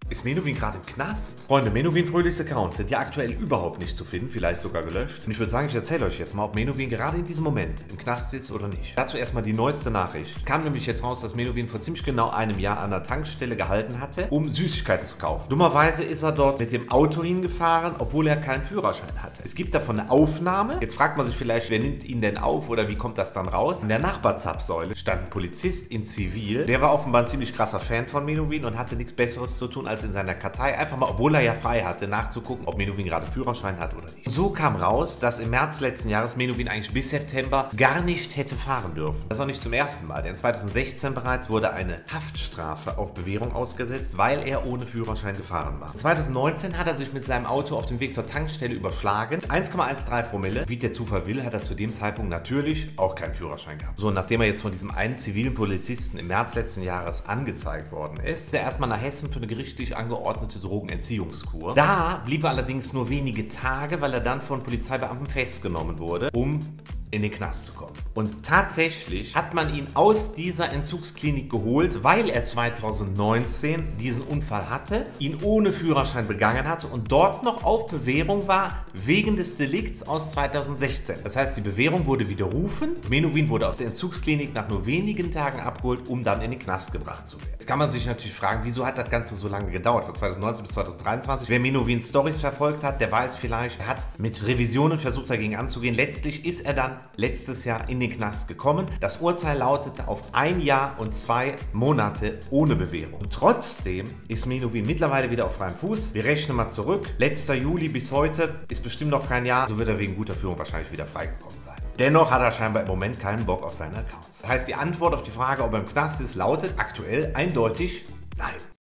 Ist Menowin gerade im Knast? Freunde, Menowin fröhlichste Accounts sind ja aktuell überhaupt nicht zu finden, vielleicht sogar gelöscht. Und ich würde sagen, ich erzähle euch jetzt mal, ob Menowin gerade in diesem Moment im Knast sitzt oder nicht. Dazu erstmal die neueste Nachricht. Kam nämlich jetzt raus, dass Menowin vor ziemlich genau einem Jahr an der Tankstelle gehalten hatte, um Süßigkeiten zu kaufen. Dummerweise ist er dort mit dem Auto hingefahren, obwohl er keinen Führerschein hatte. Es gibt davon eine Aufnahme. Jetzt fragt man sich vielleicht, wer nimmt ihn denn auf oder wie kommt das dann raus? An der Nachbarzapfsäule stand ein Polizist in Zivil. Der war offenbar ein ziemlich krasser Fan von Menowin und hatte nichts Besseres zu tun, als in seiner Kartei einfach mal, obwohl er ja frei hatte, nachzugucken, ob Menowin gerade Führerschein hat oder nicht. Und so kam raus, dass im März letzten Jahres Menowin eigentlich bis September gar nicht hätte fahren dürfen. Das war nicht zum ersten Mal, denn 2016 bereits wurde eine Haftstrafe auf Bewährung ausgesetzt, weil er ohne Führerschein gefahren war. 2019 hat er sich mit seinem Auto auf dem Weg zur Tankstelle überschlagen. 1,13 Promille. Wie der Zufall will, hat er zu dem Zeitpunkt natürlich auch keinen Führerschein gehabt. So, nachdem er jetzt von diesem einen zivilen Polizisten im März letzten Jahres angezeigt worden ist er erstmal nach Hessen für eine gerichtlich angeordnete Drogenentziehungskur. Da blieb er allerdings nur wenige Tage, weil er dann von Polizeibeamten festgenommen wurde, um in den Knast zu kommen. Und tatsächlich hat man ihn aus dieser Entzugsklinik geholt, weil er 2019 diesen Unfall hatte, ihn ohne Führerschein begangen hatte und dort noch auf Bewährung war wegen des Delikts aus 2016. Das heißt, die Bewährung wurde widerrufen. Menowin wurde aus der Entzugsklinik nach nur wenigen Tagen abgeholt, um dann in den Knast gebracht zu werden. Jetzt kann man sich natürlich fragen, wieso hat das Ganze so lange gedauert, von 2019 bis 2023? Wer Menowins Storys verfolgt hat, der weiß vielleicht, er hat mit Revisionen versucht dagegen anzugehen. Letztlich ist er dann letztes Jahr in den Knast gekommen. Das Urteil lautete auf 1 Jahr und 2 Monate ohne Bewährung. Und trotzdem ist Menowin mittlerweile wieder auf freiem Fuß. Wir rechnen mal zurück. Letzter Juli bis heute ist bestimmt noch kein Jahr. So wird er wegen guter Führung wahrscheinlich wieder freigekommen sein. Dennoch hat er scheinbar im Moment keinen Bock auf seine Accounts. Das heißt, die Antwort auf die Frage, ob er im Knast ist, lautet aktuell eindeutig nein.